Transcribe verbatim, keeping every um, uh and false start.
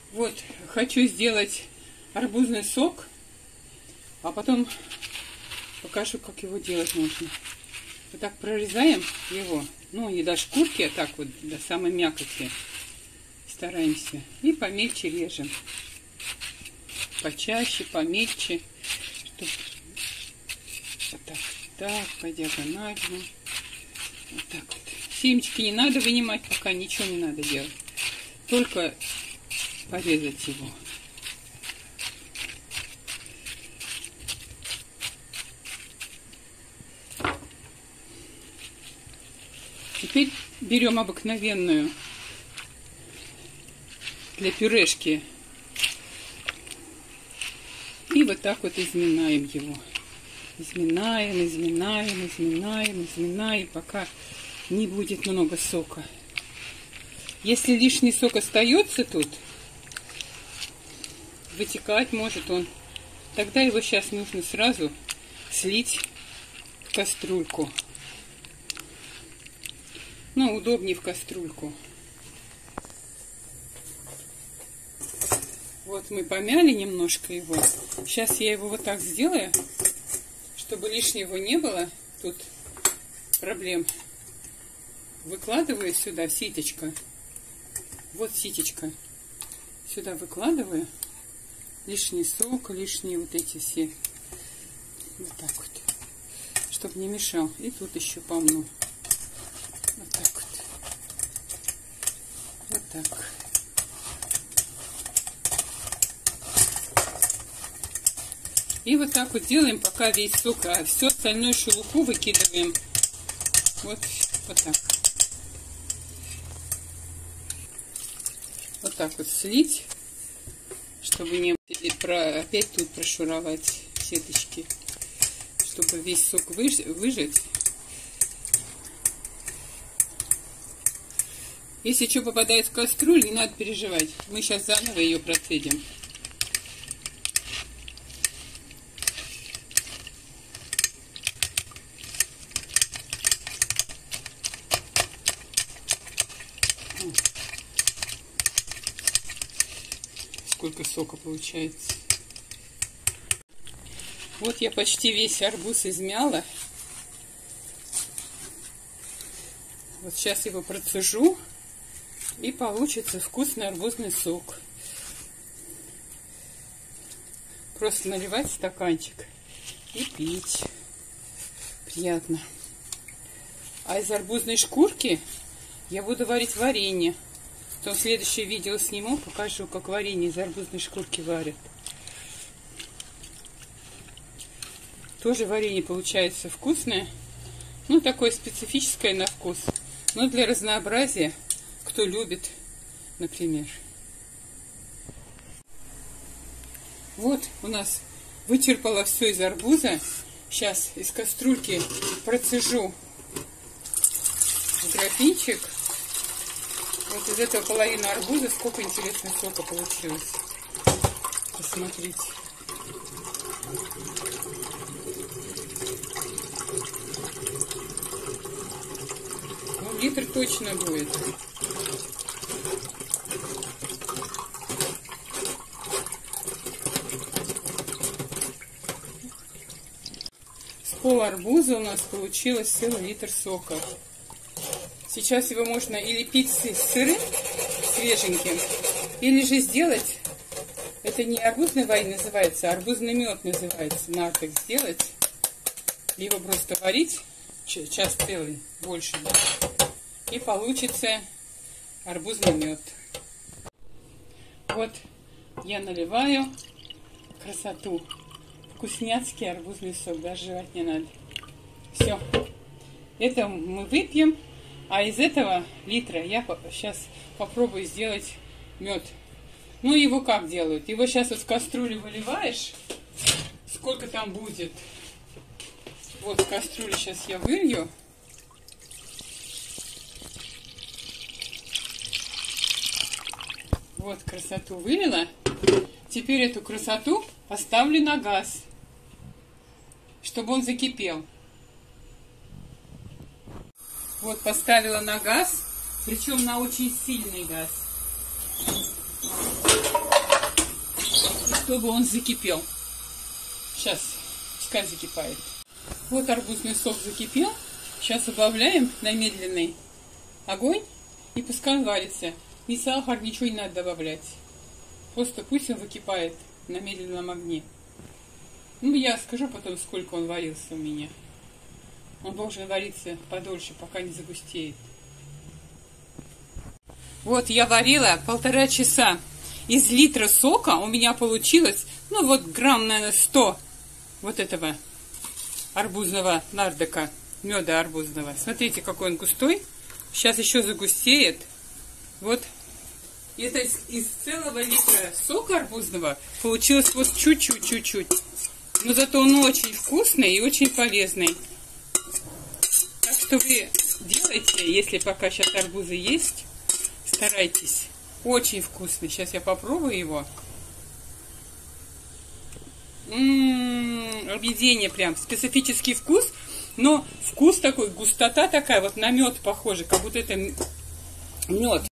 Вот, хочу сделать арбузный сок, а потом покажу, как его делать можно. Вот так прорезаем его, ну не до шкурки, а так вот до самой мякоти стараемся. И помельче режем. Почаще, помельче. Чтоб... Вот так, так, по диагонали. Вот так вот. Семечки не надо вынимать, пока ничего не надо делать. Только порезать его. Теперь берем обыкновенную для пюрешки и вот так вот изминаем его. Изминаем, изминаем, изминаем, изминаем, пока не будет много сока. Если лишний сок остается тут, вытекать может он, тогда его сейчас нужно сразу слить в кастрюльку. Ну, удобнее в кастрюльку. Вот мы помяли немножко его. Сейчас я его вот так сделаю, чтобы лишнего не было. Тут проблем. Выкладываю сюда ситечко. Вот ситечко. Сюда выкладываю. Лишний сок, лишние вот эти все. Вот так вот. Чтобы не мешал. И тут еще помну. Вот так вот. Вот так. И вот так вот делаем, пока весь сок, а все остальное шелуху выкидываем. Вот, вот так. Вот так вот слить, чтобы не про, опять тут прошуровать сеточки, чтобы весь сок выж, выжать. Если что попадает в кастрюлю, не надо переживать. Мы сейчас заново ее процедим. Сколько сока получается. Вот я почти весь арбуз измяла. Вот сейчас его процежу. И получится вкусный арбузный сок. Просто наливать в стаканчик и пить. Приятно. А из арбузной шкурки я буду варить варенье. Потом следующее видео сниму, покажу, как варенье из арбузной шкурки варят. Тоже варенье получается вкусное. Ну, такое специфическое на вкус. Но для разнообразия, кто любит, например. Вот у нас вычерпала все из арбуза. Сейчас из кастрюльки процежу в графинчик. Вот из этого половины арбуза сколько интересного сока получилось. Посмотрите. Ну, литр точно будет. С пол арбуза у нас получилось целый литр сока. Сейчас его можно или пить с сырым, свеженьким, или же сделать, это не арбузный варенье называется, а арбузный мед называется. Надо так сделать, либо просто варить час целый, больше, да, и получится арбузный мед. Вот я наливаю красоту. Вкусняцкий арбузный сок, даже жевать не надо. Все, это мы выпьем. А из этого литра я сейчас попробую сделать мед. Ну, его как делают? Его сейчас вот в кастрюлю выливаешь. Сколько там будет? Вот в кастрюлю сейчас я вылью. Вот красоту вылила. Теперь эту красоту поставлю на газ, чтобы он закипел. Вот поставила на газ, причем на очень сильный газ. чтобы он закипел. Сейчас, пускай закипает. Вот арбузный сок закипел. Сейчас добавляем на медленный огонь и пускай он варится. Ни сахар, ничего не надо добавлять. Просто пусть он выкипает на медленном огне. Ну, я скажу потом, сколько он варился у меня. Он должен вариться подольше, пока не загустеет. Вот я варила полтора часа. Из литра сока у меня получилось, ну вот грамм, наверное, сто вот этого арбузного нардека, меда арбузного. Смотрите, какой он густой. Сейчас еще загустеет. Вот. И это из, из целого литра сока арбузного получилось вот чуть-чуть, чуть-чуть. Но зато он очень вкусный и очень полезный. Так что вы делайте, если пока сейчас арбузы есть, старайтесь. Очень вкусный. Сейчас я попробую его. М-м-м, объедение прям. Специфический вкус. Но вкус такой, густота такая, вот на мед похоже, как будто это мед.